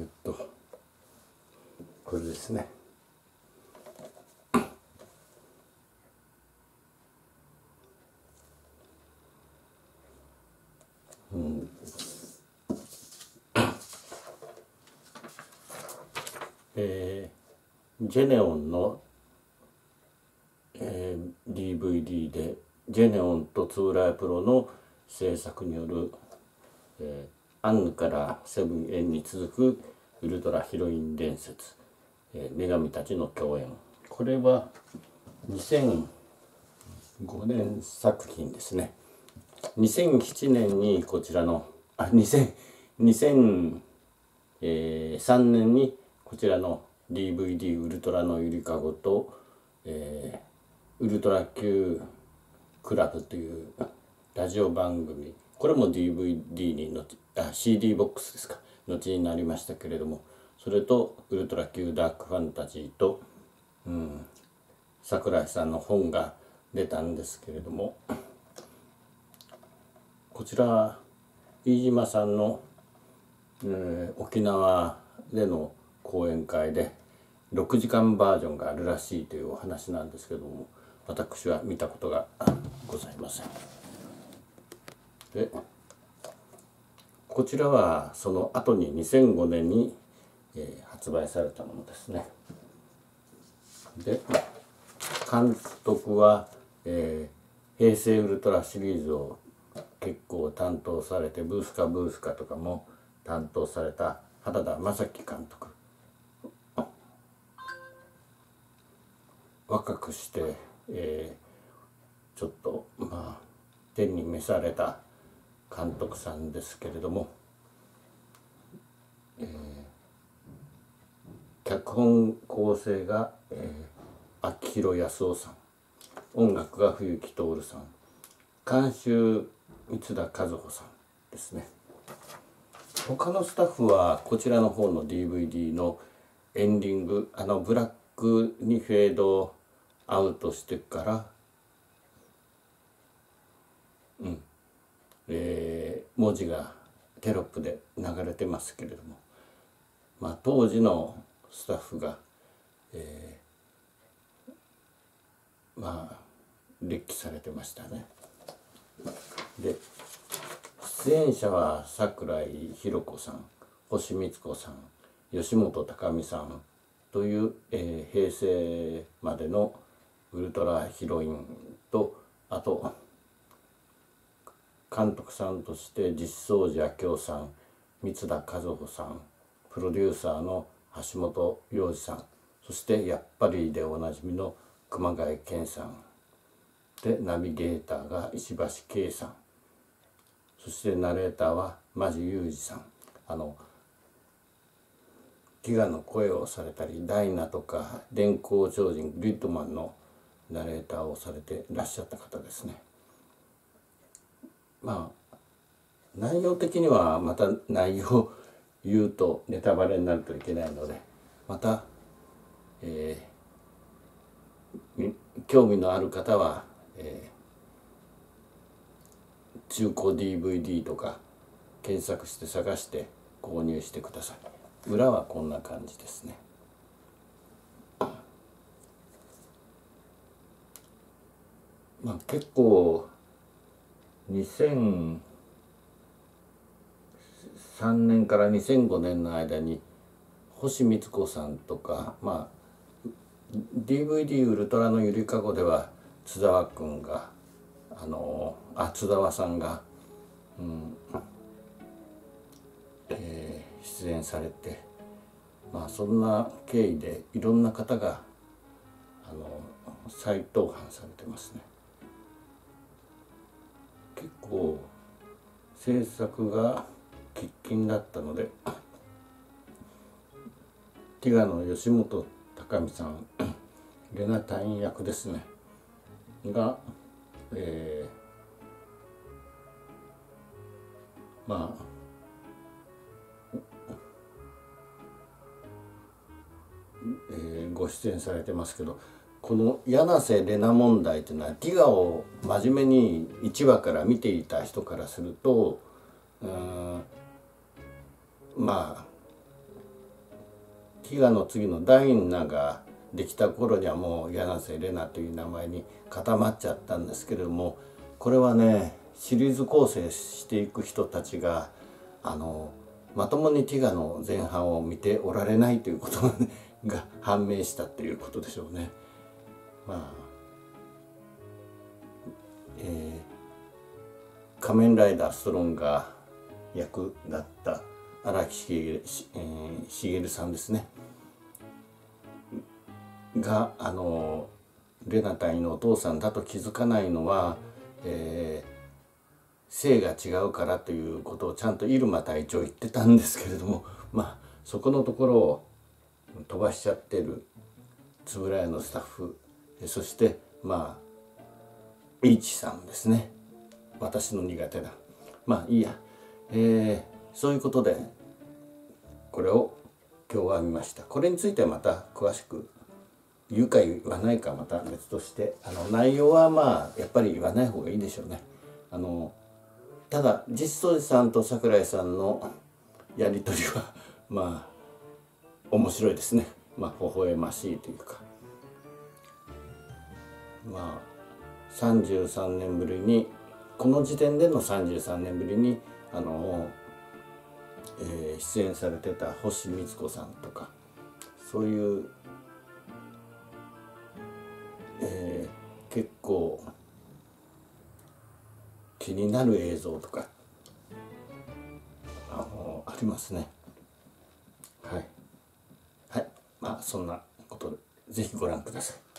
これですね。ジェネオンの、DVD でジェネオンと円谷プロの制作による、アンヌからセブンエンに続くウルトラヒロイン伝説、女神たちの共演。これは2005年作品ですね。2007年にこちらの2003年にこちらの DVD ウルトラのゆりかごと、ウルトラ Q クラブというラジオ番組、これも DVD にCD ボックスですか、後になりましたけれども、それとウルトラ Q ダークファンタジーと、桜井さんの本が出たんですけれども、こちら飯島さんの、沖縄での講演会で6時間バージョンがあるらしいというお話なんですけども、私は見たことがございません。でこちらはその後に2005年に、発売されたものですね。で監督は、平成ウルトラシリーズを結構担当されて、ブースカとかも担当された原田正樹監督。若くして、ちょっと天に召された監督さんですけれども、脚本構成が、秋広康夫さん、音楽が冬木徹さん、監修三田和穂さんですね。他のスタッフはこちらの方の DVD のエンディング、ブラックにフェードアウトしてから、文字がテロップで流れてますけれども、当時のスタッフが、列記されてましたね。で出演者は桜井宏子さん、星光子さん、吉本隆美さんという、平成までのウルトラヒロインと、あと監督さんとして実相寺明夫さん、三田和穂さん、プロデューサーの橋本洋二さん、そしてやっぱりでおなじみの熊谷健さんで、ナビゲーターが石橋圭さん、そしてナレーターは間地裕二さん。ギガの声をされたり、ダイナとか電光超人グリッドマンのナレーターをされていらっしゃった方ですね。内容的にはまた内容を言うとネタバレになるといけないので、また、興味のある方は、中古 DVD とか検索して探して購入してください。裏はこんな感じですね。結構2003年から2005年の間に星光子さんとか、DVD ウルトラのゆりかごでは津沢くんが津沢さんが、出演されて、そんな経緯でいろんな方が再登版されてますね。結構制作が喫緊だったので、ティガの吉本隆美さん、レナ隊員役ですねが、ご出演されてますけど、この柳瀬玲奈問題というのはティガを真面目に1話から見ていた人からすると、 ティガの次のダインナができた頃にはもう柳瀬玲奈という名前に固まっちゃったんですけれども、これはねシリーズ構成していく人たちがまともにティガの前半を見ておられないということが判明したということでしょうね。仮面ライダーストロンガー役だった荒木茂さんですねがレナ隊のお父さんだと気づかないのは、性が違うからということをちゃんと入間隊長言ってたんですけれども、そこのところを飛ばしちゃってる円谷のスタッフ、そしてH さんですね。私の苦手ないいや、そういうことでこれを今日は見ました。これについてはまた詳しく言うか言わないかまた別として、内容はやっぱり言わない方がいいでしょうね。ただ実相寺さんと櫻井さんのやり取りは面白いですね。微笑ましいというか、33年ぶりにこの時点での33年ぶりに出演されてた星光子さんとか、そういう、結構気になる映像とかありますね。はい、そんなことでぜひご覧ください。